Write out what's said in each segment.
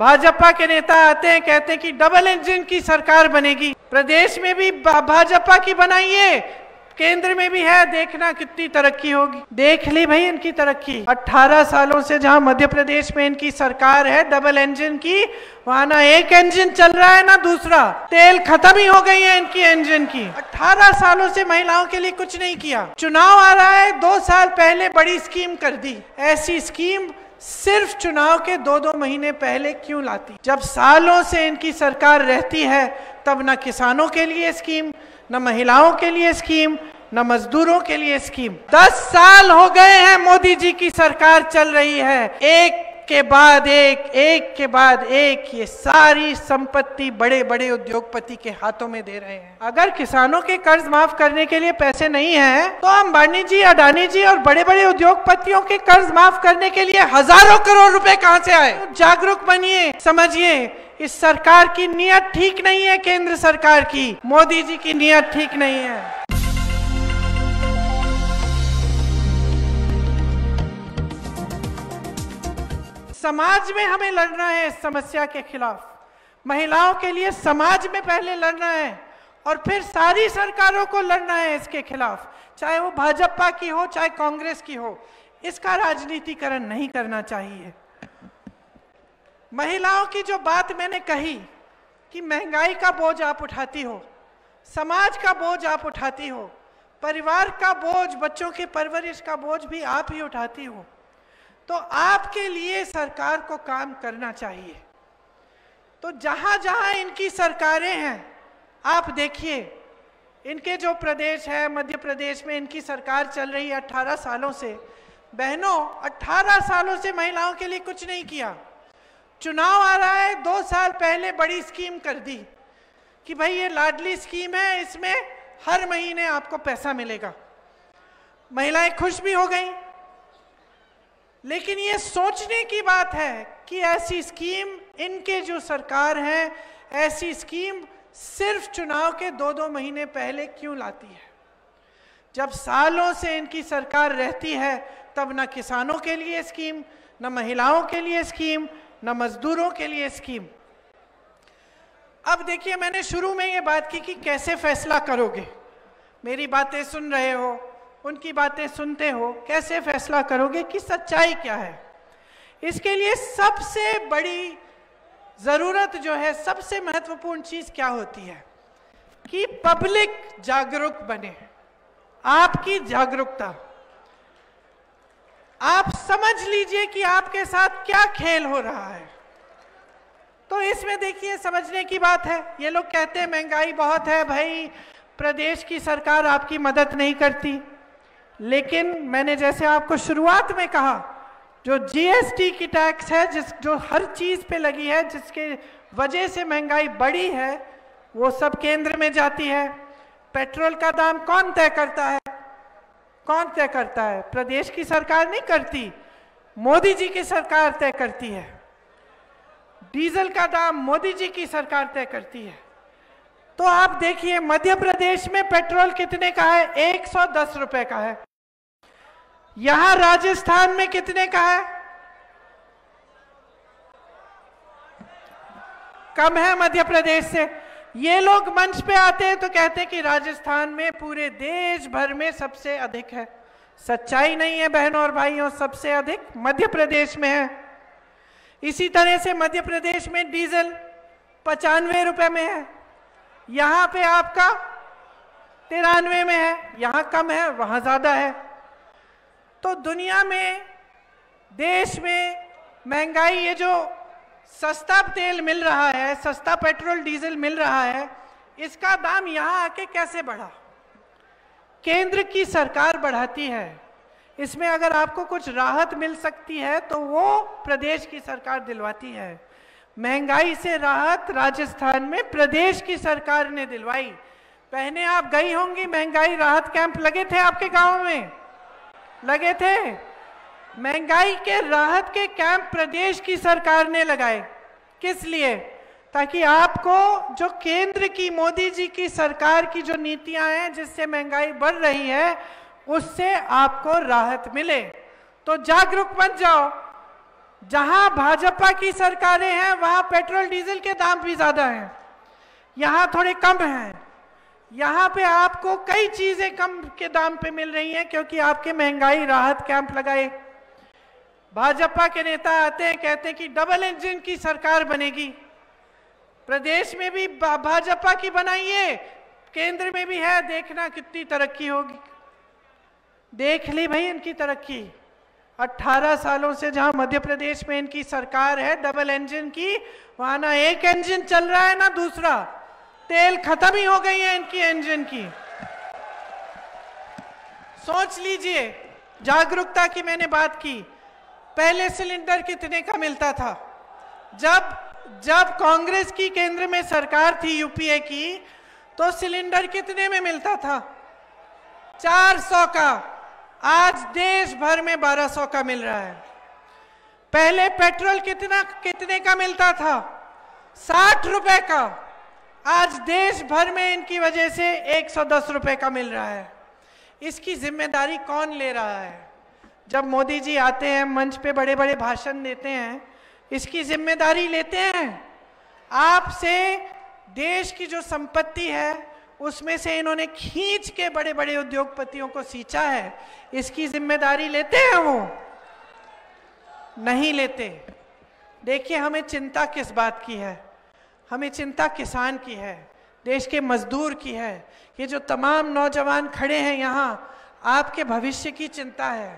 भाजपा के नेता आते हैं, कहते हैं कि डबल इंजन की सरकार बनेगी। प्रदेश में भी भाजपा की बनाइए, केंद्र में भी है, देखना कितनी तरक्की होगी। देख ली भाई इनकी तरक्की। 18 सालों से जहां मध्य प्रदेश में इनकी सरकार है डबल इंजन की, वहां ना एक इंजन चल रहा है ना दूसरा, तेल खत्म ही हो गई है इनकी इंजन की। 18 सालों से महिलाओं के लिए कुछ नहीं किया। चुनाव आ रहा है, 2 साल पहले बड़ी स्कीम कर दी। ऐसी स्कीम सिर्फ चुनाव के 2-2 महीने पहले क्यों लाती? जब सालों से इनकी सरकार रहती है तब न किसानों के लिए स्कीम, न महिलाओं के लिए स्कीम, न मजदूरों के लिए स्कीम। 10 साल हो गए हैं मोदी जी की सरकार चल रही है, एक के बाद एक के बाद एक ये सारी संपत्ति बड़े बड़े उद्योगपति के हाथों में दे रहे हैं। अगर किसानों के कर्ज माफ करने के लिए पैसे नहीं है तो अंबानी जी, अडानी जी और बड़े बड़े उद्योगपतियों के कर्ज माफ करने के लिए हजारों करोड़ रुपए कहां से आए? जागरूक बनिए, समझिए इस सरकार की नीयत ठीक नहीं है। केंद्र सरकार की, मोदी जी की नीयत ठीक नहीं है। समाज में हमें लड़ना है इस समस्या के खिलाफ। महिलाओं के लिए समाज में पहले लड़ना है और फिर सारी सरकारों को लड़ना है इसके खिलाफ, चाहे वो भाजपा की हो चाहे कांग्रेस की हो। इसका राजनीतिकरण नहीं करना चाहिए। महिलाओं की जो बात मैंने कही कि महंगाई का बोझ आप उठाती हो, समाज का बोझ आप उठाती हो, परिवार का बोझ, बच्चों की परवरिश का बोझ भी आप ही उठाती हो, तो आपके लिए सरकार को काम करना चाहिए। तो जहां जहां इनकी सरकारें हैं, आप देखिए इनके जो प्रदेश है, मध्य प्रदेश में इनकी सरकार चल रही है 18 सालों से। बहनों, 18 सालों से महिलाओं के लिए कुछ नहीं किया। चुनाव आ रहा है, 2 साल पहले बड़ी स्कीम कर दी कि भाई ये लाडली स्कीम है, इसमें हर महीने आपको पैसा मिलेगा। महिलाएं खुश भी हो गई, लेकिन ये सोचने की बात है कि ऐसी स्कीम इनके जो सरकार है, ऐसी स्कीम सिर्फ चुनाव के 2-2 महीने पहले क्यों लाती है? जब सालों से इनकी सरकार रहती है तब न किसानों के लिए स्कीम, न महिलाओं के लिए स्कीम, न मजदूरों के लिए स्कीम। अब देखिए, मैंने शुरू में ये बात की कि कैसे फैसला करोगे। मेरी बातें सुन रहे हो, उनकी बातें सुनते हो, कैसे फैसला करोगे कि सच्चाई क्या है? इसके लिए सबसे बड़ी जरूरत जो है, सबसे महत्वपूर्ण चीज क्या होती है कि पब्लिक जागरूक बने। आपकी जागरूकता, आप समझ लीजिए कि आपके साथ क्या खेल हो रहा है। तो इसमें देखिए समझने की बात है। ये लोग कहते हैं महंगाई बहुत है, भाई प्रदेश की सरकार आपकी मदद नहीं करती। लेकिन मैंने जैसे आपको शुरुआत में कहा, जो जीएसटी की टैक्स है, जो हर चीज पे लगी है, जिसके वजह से महंगाई बढ़ी है, वो सब केंद्र में जाती है। पेट्रोल का दाम कौन तय करता है? कौन तय करता है? प्रदेश की सरकार नहीं करती, मोदी जी की सरकार तय करती है। डीजल का दाम मोदी जी की सरकार तय करती है। तो आप देखिए मध्य प्रदेश में पेट्रोल कितने का है? 110 रुपए का है। यहां राजस्थान में कितने का है? कम है मध्य प्रदेश से। ये लोग मंच पे आते हैं तो कहते हैं कि राजस्थान में पूरे देश भर में सबसे अधिक है। सच्चाई नहीं है बहनों और भाइयों, सबसे अधिक मध्य प्रदेश में है। इसी तरह से मध्य प्रदेश में डीजल 95 रुपए में है, यहां पे आपका 93 में है। यहां कम है, वहां ज्यादा है। तो दुनिया में, देश में महंगाई, ये जो सस्ता तेल मिल रहा है, सस्ता पेट्रोल डीजल मिल रहा है, इसका दाम यहां आके कैसे बढ़ा? केंद्र की सरकार बढ़ाती है। इसमें अगर आपको कुछ राहत मिल सकती है तो वो प्रदेश की सरकार दिलवाती है। महंगाई से राहत राजस्थान में प्रदेश की सरकार ने दिलवाई। पहले आप गई होंगी, महंगाई राहत कैंप लगे थे आपके गांव में, लगे थे। महंगाई के राहत के कैंप प्रदेश की सरकार ने लगाए। किस लिए? ताकि आपको जो केंद्र की, मोदी जी की सरकार की जो नीतियां हैं, जिससे महंगाई बढ़ रही है, उससे आपको राहत मिले। तो जागरूक बन जाओ, जहां भाजपा की सरकारें हैं वहां पेट्रोल डीजल के दाम भी ज्यादा हैं, यहां थोड़े कम हैं। यहां पे आपको कई चीजें कम के दाम पे मिल रही हैं क्योंकि आपके महंगाई राहत कैंप लगाए। भाजपा के नेता आते हैं, कहते हैं कि डबल इंजन की सरकार बनेगी, प्रदेश में भी भाजपा की बनाइए, केंद्र में भी है, देखना कितनी तरक्की होगी। देख ली भाई इनकी तरक्की। 18 सालों से जहां मध्य प्रदेश में इनकी सरकार है डबल इंजन की, वहां ना एक इंजन चल रहा है ना दूसरा, तेल खत्म ही हो गई है इनकी इंजन की। सोच लीजिए, जागरूकता की मैंने बात की, पहले सिलेंडर कितने का मिलता था? जब कांग्रेस की केंद्र में सरकार थी यूपीए की, तो सिलेंडर कितने में मिलता था? 400 का। आज देश भर में 1200 का मिल रहा है। पहले पेट्रोल कितने का मिलता था? 60 रुपए का। आज देश भर में इनकी वजह से 110 रुपए का मिल रहा है। इसकी जिम्मेदारी कौन ले रहा है? जब मोदी जी आते हैं मंच पे बड़े बड़े भाषण देते हैं, इसकी जिम्मेदारी लेते हैं? आपसे देश की जो संपत्ति है उसमें से इन्होंने खींच के बड़े बड़े उद्योगपतियों को सींचा है, इसकी जिम्मेदारी लेते हैं वो? नहीं लेते। देखिए, हमें चिंता किस बात की है? हमें चिंता किसान की है, देश के मजदूर की है। ये जो तमाम नौजवान खड़े हैं यहाँ, आपके भविष्य की चिंता है।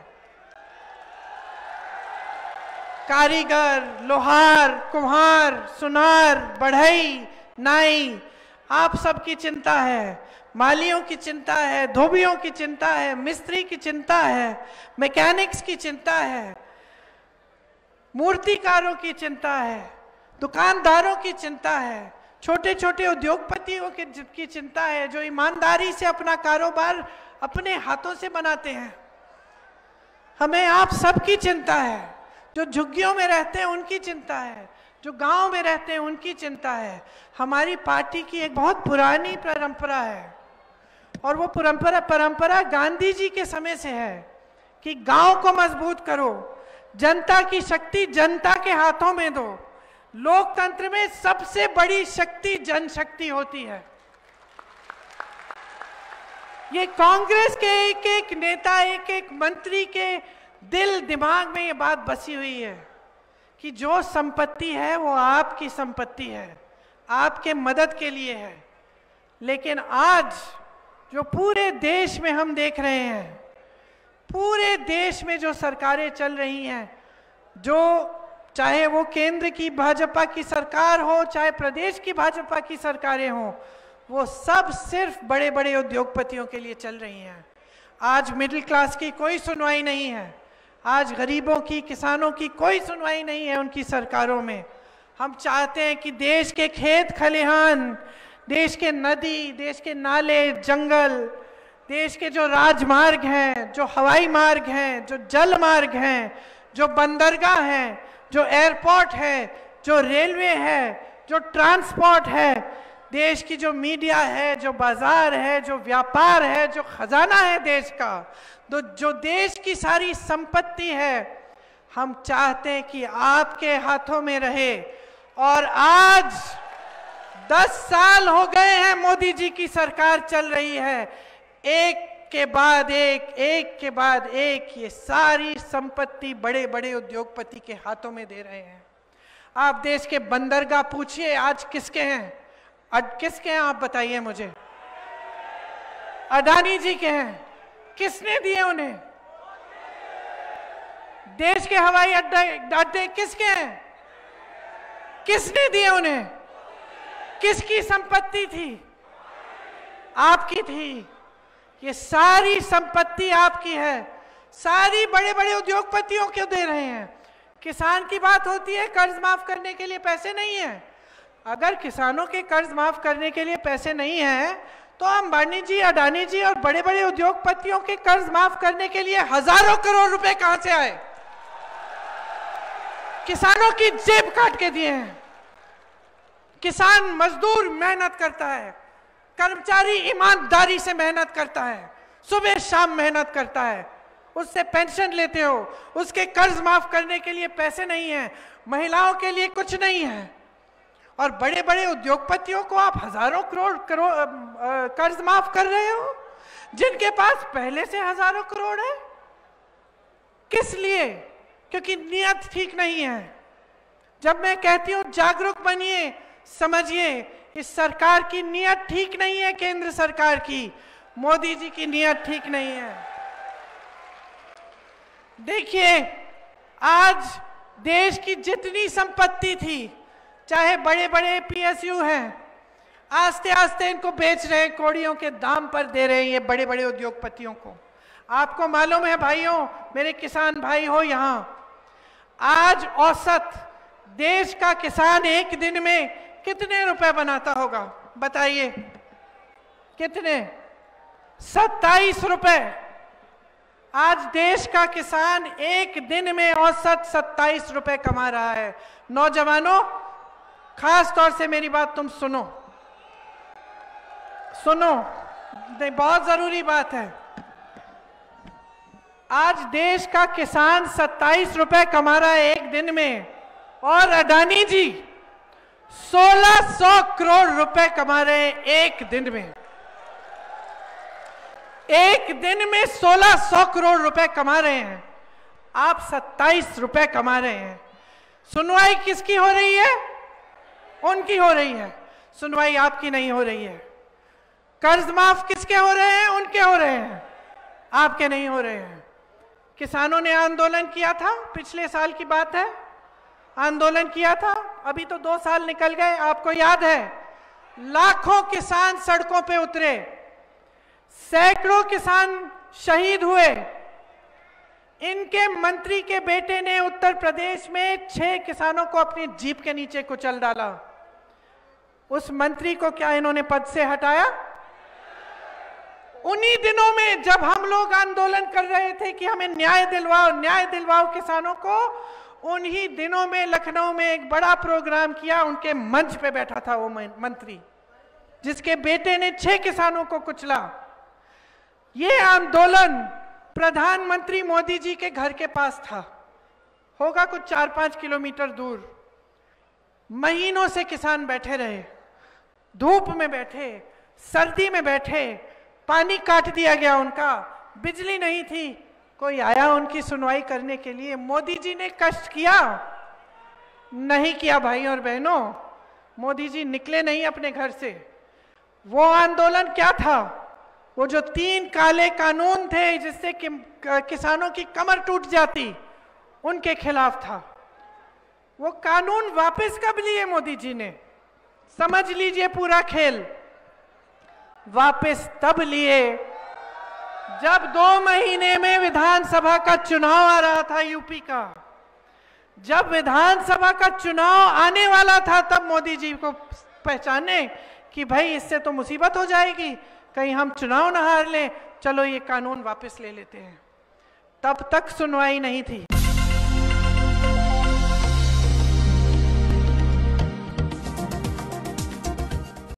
कारीगर, लोहार, कुम्हार, सुनार, बढ़ई, नाई, आप सबकी चिंता है। मालियों की चिंता है, धोबियों की चिंता है, मिस्त्री की चिंता है, मैकेनिक्स की चिंता है, मूर्तिकारों की चिंता है, दुकानदारों की चिंता है, छोटे छोटे उद्योगपतियों की चिंता है, जो ईमानदारी से अपना कारोबार अपने हाथों से बनाते हैं। हमें आप सबकी चिंता है। जो झुग्गियों में रहते हैं उनकी चिंता है, जो गांव में रहते हैं उनकी चिंता है। हमारी पार्टी की एक बहुत पुरानी परंपरा है, और वो परंपरा गांधी जी के समय से है कि गांव को मजबूत करो, जनता की शक्ति जनता के हाथों में दो। लोकतंत्र में सबसे बड़ी शक्ति जनशक्ति होती है। ये कांग्रेस के एक एक नेता, एक एक मंत्री के दिल दिमाग में ये बात बसी हुई है कि जो संपत्ति है वो आपकी संपत्ति है, आपके मदद के लिए है। लेकिन आज जो पूरे देश में हम देख रहे हैं, पूरे देश में जो सरकारें चल रही हैं, जो चाहे वो केंद्र की भाजपा की सरकार हो, चाहे प्रदेश की भाजपा की सरकारें हों, वो सब सिर्फ बड़े बड़े उद्योगपतियों के लिए चल रही हैं। आज मिडिल क्लास की कोई सुनवाई नहीं है, आज गरीबों की, किसानों की कोई सुनवाई नहीं है उनकी सरकारों में। हम चाहते हैं कि देश के खेत खलिहान, देश के नदी, देश के नाले, जंगल, देश के जो राजमार्ग हैं, जो हवाई मार्ग हैं, जो जल मार्ग हैं, जो बंदरगाह हैं, जो एयरपोर्ट है, जो रेलवे है, जो ट्रांसपोर्ट है, देश की जो मीडिया है, जो बाजार है, जो व्यापार है, जो खजाना है देश का, जो देश की सारी संपत्ति है, हम चाहते हैं कि आपके हाथों में रहे। और आज 10 साल हो गए हैं मोदी जी की सरकार चल रही है, एक के बाद एक के बाद एक ये सारी संपत्ति बड़े बड़े उद्योगपति के हाथों में दे रहे हैं। आप देश के बंदरगाह पूछिए आज किसके हैं? किसके हैं आप बताइए मुझे? अडानी जी के हैं। किसने दिए उन्हें? देश के हवाई अड्डे किसके हैं? किसने दिए उन्हें? किसकी संपत्ति थी? आपकी थी। ये सारी संपत्ति आपकी है, सारी बड़े बड़े उद्योगपतियों को दे रहे हैं। किसान की बात होती है, कर्ज माफ करने के लिए पैसे नहीं है। अगर किसानों के कर्ज माफ करने के लिए पैसे नहीं है तो अंबानी जी, अडानी जी और बड़े बड़े उद्योगपतियों के कर्ज माफ करने के लिए हजारों करोड़ रुपए कहां से आए? किसानों की जेब काट के दिए हैं। किसान मजदूर मेहनत करता है, कर्मचारी ईमानदारी से मेहनत करता है, सुबह शाम मेहनत करता है, उससे पेंशन लेते हो, उसके कर्ज माफ करने के लिए पैसे नहीं है, महिलाओं के लिए कुछ नहीं है। और बड़े बड़े उद्योगपतियों को आप हजारों करोड़ कर्ज माफ कर रहे हो, जिनके पास पहले से हजारों करोड़ है। किस लिए? क्योंकि नियत ठीक नहीं है। जब मैं कहती हूं जागरूक बनिए, समझिए, इस सरकार की नियत ठीक नहीं है, केंद्र सरकार की, मोदी जी की नियत ठीक नहीं है। देखिए, आज देश की जितनी संपत्ति थी, चाहे बड़े बड़े पीएसयू हैं, आस्ते आस्ते इनको बेच रहे हैं, कौड़ियों के दाम पर दे रहे हैं ये बड़े बड़े उद्योगपतियों को। आपको मालूम है भाइयों, मेरे किसान भाई हो यहां, आज औसत देश का किसान एक दिन में कितने रुपए बनाता होगा? बताइए कितने? 27 रुपए। आज देश का किसान एक दिन में औसत 27 रुपए कमा रहा है। नौजवानों, खास तौर से मेरी बात तुम सुनो, बहुत जरूरी बात है। आज देश का किसान 27 रुपए कमा रहा है एक दिन में, और अडानी जी 1600 करोड़ रुपए कमा रहे हैं एक दिन में। एक दिन में 1600 करोड़ रुपए कमा रहे हैं, आप 27 रुपए कमा रहे हैं। सुनवाई किसकी हो रही है? उनकी हो रही है, सुनवाई आपकी नहीं हो रही है। कर्ज माफ किसके हो रहे हैं? उनके हो रहे हैं, आपके नहीं हो रहे हैं। किसानों ने आंदोलन किया था, पिछले साल की बात है, आंदोलन किया था, अभी तो 2 साल निकल गए। आपको याद है, लाखों किसान सड़कों पे उतरे, सैकड़ों किसान शहीद हुए। इनके मंत्री के बेटे ने उत्तर प्रदेश में 6 किसानों को अपनी जीप के नीचे कुचल डाला। उस मंत्री को क्या इन्होंने पद से हटाया? उन्हीं दिनों में जब हम लोग आंदोलन कर रहे थे कि हमें न्याय दिलवाओ किसानों को, उन्हीं दिनों में लखनऊ में एक बड़ा प्रोग्राम किया, उनके मंच पे बैठा था वो मंत्री जिसके बेटे ने 6 किसानों को कुचला। ये आंदोलन प्रधानमंत्री मोदी जी के घर के पास था, होगा कुछ 4-5 किलोमीटर दूर। महीनों से किसान बैठे रहे, धूप में बैठे, सर्दी में बैठे, पानी काट दिया गया उनका, बिजली नहीं थी, कोई आया उनकी सुनवाई करने के लिए? मोदी जी ने कष्ट किया? नहीं किया भाई और बहनों, मोदी जी निकले नहीं अपने घर से। वो आंदोलन क्या था? वो जो 3 काले कानून थे जिससे कि किसानों की कमर टूट जाती, उनके खिलाफ था। वो कानून वापस कब लिए मोदी जी ने? समझ लीजिए पूरा खेल। वापस तब लिए जब 2 महीने में विधानसभा का चुनाव आ रहा था यूपी का। जब विधानसभा का चुनाव आने वाला था, तब मोदी जी को पहचाने कि भाई इससे तो मुसीबत हो जाएगी, कहीं हम चुनाव न हार लें, चलो ये कानून वापस ले लेते हैं। तब तक सुनवाई नहीं थी।